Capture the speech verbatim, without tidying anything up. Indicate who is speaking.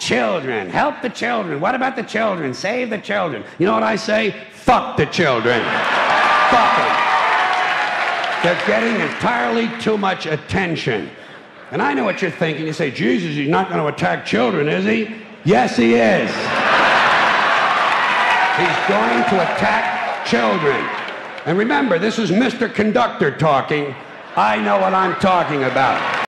Speaker 1: children. Help the children. What about the children? Save the children. You know what I say? Fuck the children. Fuck them. They're getting entirely too much attention. And I know what you're thinking. You say, Jesus, he's not going to attack children, is he? Yes, he is. He's going to attack children. And remember, this is Mister Conductor talking. I know what I'm talking about.